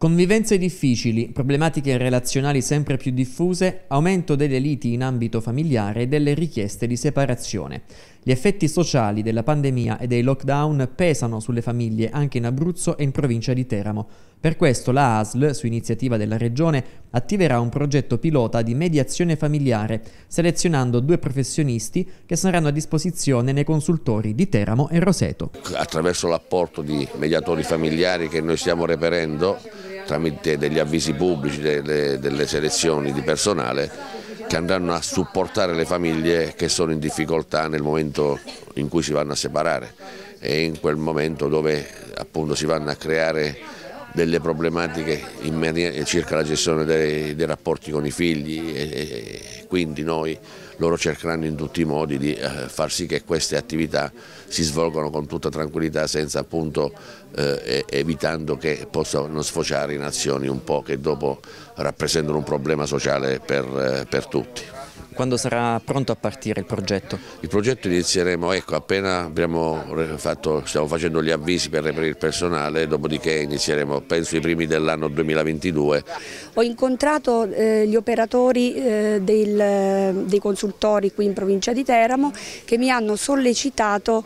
Convivenze difficili, problematiche relazionali sempre più diffuse, aumento delle liti in ambito familiare e delle richieste di separazione. Gli effetti sociali della pandemia e dei lockdown pesano sulle famiglie anche in Abruzzo e in provincia di Teramo. Per questo la ASL, su iniziativa della Regione, attiverà un progetto pilota di mediazione familiare, selezionando 2 professionisti che saranno a disposizione nei consultori di Teramo e Roseto. Attraverso l'apporto di mediatori familiari che noi stiamo reperendo, tramite degli avvisi pubblici, delle selezioni di personale che andranno a supportare le famiglie che sono in difficoltà nel momento in cui si vanno a separare e in quel momento dove appunto si vanno a creare delle problematiche circa la gestione dei rapporti con i figli e quindi loro cercheranno in tutti i modi di far sì che queste attività si svolgano con tutta tranquillità, senza appunto evitando che possano sfociare in azioni un po' che dopo rappresentano un problema sociale per tutti. Quando sarà pronto a partire il progetto? Il progetto inizieremo, appena stiamo facendo gli avvisi per reperire il personale, dopodiché inizieremo, penso, i primi dell'anno 2022. Ho incontrato gli operatori dei consultori qui in provincia di Teramo che mi hanno sollecitato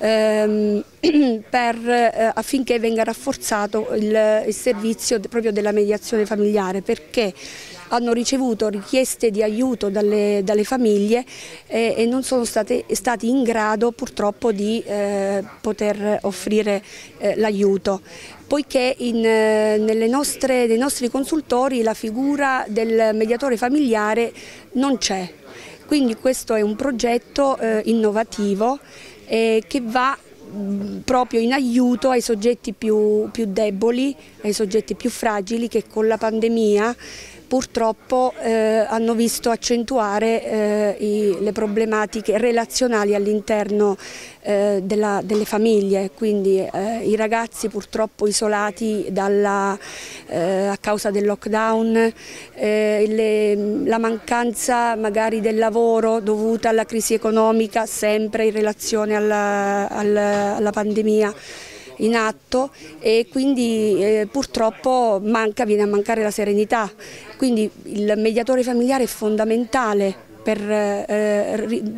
affinché venga rafforzato il servizio proprio della mediazione familiare, perché hanno ricevuto richieste di aiuto dalle famiglie e non sono stati in grado purtroppo di poter offrire l'aiuto, poiché nei nostri consultori la figura del mediatore familiare non c'è. Quindi questo è un progetto innovativo che va proprio in aiuto ai soggetti più deboli, ai soggetti più fragili che con la pandemia purtroppo hanno visto accentuare le problematiche relazionali all'interno delle famiglie, quindi i ragazzi purtroppo isolati a causa del lockdown, la mancanza magari del lavoro dovuta alla crisi economica sempre in relazione alla pandemia in atto, e quindi purtroppo viene a mancare la serenità. Quindi il mediatore familiare è fondamentale per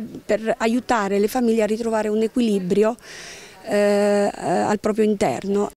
aiutare le famiglie a ritrovare un equilibrio al proprio interno.